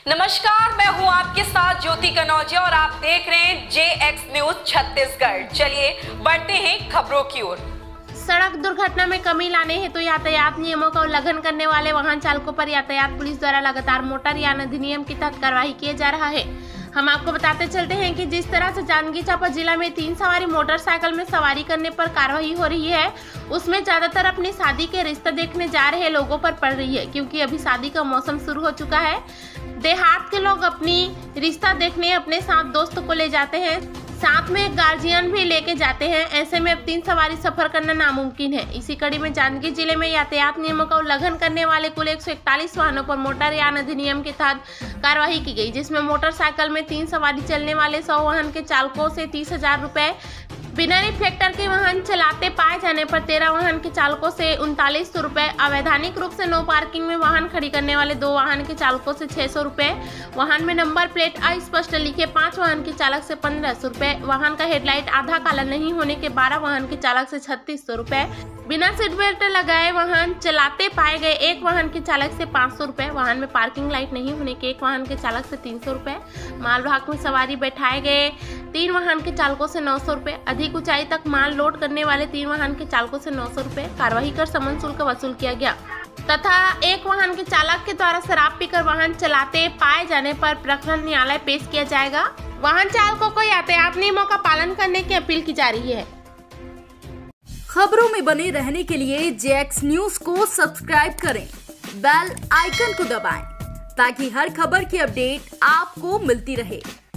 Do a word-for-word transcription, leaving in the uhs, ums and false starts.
नमस्कार, मैं हूं आपके साथ ज्योति कनौजिया और आप देख रहे हैं जे एक्स न्यूज छत्तीसगढ़। चलिए बढ़ते हैं खबरों की ओर। सड़क दुर्घटना में कमी लाने हेतु तो यातायात नियमों का उल्लंघन करने वाले वाहन चालकों पर यातायात पुलिस द्वारा लगातार मोटर यान अधिनियम के तहत कार्रवाई किया जा रहा है। हम आपको बताते चलते हैं कि जिस तरह से जांजगीर चांपा जिला में तीन सवारी मोटरसाइकिल में सवारी करने पर कार्रवाई हो रही है, उसमें ज्यादातर अपनी शादी के रिश्ते देखने जा रहे लोगों पर पड़ रही है, क्योंकि अभी शादी का मौसम शुरू हो चुका है। देहात के लोग अपनी रिश्ता देखने अपने साथ दोस्त को ले जाते हैं, साथ में एक गार्जियन भी लेके जाते हैं। ऐसे में अब तीन सवारी सफर करना नामुमकिन है। इसी कड़ी में जांजगीर जिले में यातायात नियमों का उल्लंघन करने वाले कुल एक सौ इकतालीस वाहनों पर मोटर यान अधिनियम के तहत कार्रवाई की गई, जिसमें मोटरसाइकिल में तीन सवारी चलने वाले सौ वाहन के चालकों से तीस हजार रुपए, बिना रिफ्लेक्टर के वाहन चलाते पाए जाने पर तेरह वाहन के चालकों से उनतालीस सौ रुपए, अवैधानिक रूप से नो पार्किंग में वाहन खड़ी करने वाले दो वाहन के चालकों से छह सौ रुपए, वाहन में नंबर प्लेट अस्पष्ट लिखे पांच वाहन के चालक से पंद्रह सौ रुपए, वाहन का हेडलाइट आधा काला नहीं होने के बारह वाहन के चालक से छत्तीस सौ रुपए, बिना सीट बेल्ट लगाए वाहन चलाते पाए गए एक वाहन के चालक से पाँच सौ रुपए, वाहन में पार्किंग लाइट नहीं होने के एक वाहन के चालक से तीन सौ रुपए, मालवाहक में सवारी बैठाए गए तीन वाहन के चालकों से नौ सौ रुपए, अधिक ऊंचाई तक माल लोड करने वाले तीन वाहन के चालकों से नौ सौ रुपए कार्रवाई कर समन शुल्क वसूल किया गया तथा एक वाहन के चालक के द्वारा शराब पीकर वाहन चलाते पाए जाने पर प्रकरण न्यायालय पेश किया जाएगा। वाहन चालकों को यातायात नियमों का पालन करने की अपील की जा रही है। खबरों में बने रहने के लिए जे एक्स न्यूज को सब्सक्राइब करें, बेल आइकन को दबाएं ताकि हर खबर की अपडेट आपको मिलती रहे।